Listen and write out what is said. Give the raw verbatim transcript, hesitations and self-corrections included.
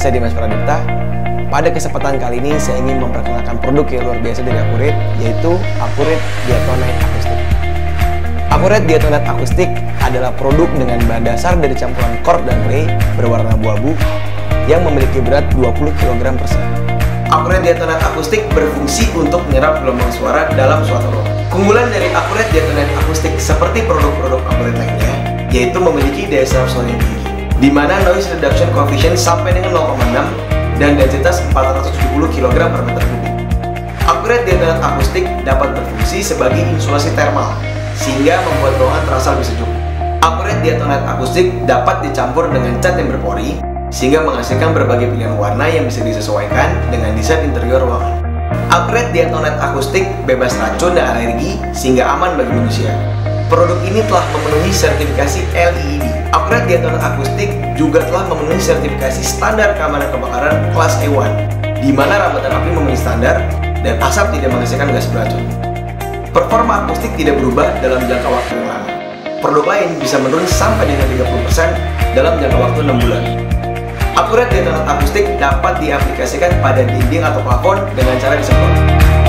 saya Dimas Pradipta. Pada kesempatan kali ini saya ingin memperkenalkan produk yang luar biasa dari Accurate, yaitu Accurate Diatonite Acoustic. Accurate Diatonite Acoustic adalah produk dengan bahan dasar dari campuran cork dan clay berwarna abu-abu yang memiliki berat dua puluh kilogram per set. Accurate Diatonite Acoustic berfungsi untuk menyerap gelombang suara dalam suatu ruang. Keunggulan dari Accurate Diatonite Acoustic seperti produk-produk Accurate lainnya, yaitu memiliki daya serap suara yang tinggi, di mana noise reduction coefficient sampai dengan nol koma enam dan densitas empat ratus tujuh puluh kilogram per meter kubik. Accurate Diatonite Acoustic dapat berfungsi sebagai insulasi termal, sehingga membuat ruangan terasa lebih sejuk. Accurate Diatonite Acoustic dapat dicampur dengan cat yang berpori, sehingga menghasilkan berbagai pilihan warna yang bisa disesuaikan dengan desain interior ruangan. Accurate Diatonite Acoustic bebas racun dan alergi, sehingga aman bagi manusia. Produk ini telah memenuhi sertifikasi L E E D. Accurate Diatonite Acoustic juga telah memenuhi sertifikasi standar keamanan kebakaran kelas E satu, di mana rambatan api memenuhi standar dan asap tidak menghasilkan gas beracun. Performa akustik tidak berubah dalam jangka waktu yang lama. Produk lain bisa menurun sampai dengan tiga puluh persen dalam jangka waktu enam bulan. Accurate Diatonite Acoustic dapat diaplikasikan pada dinding atau plafon dengan cara disemprot.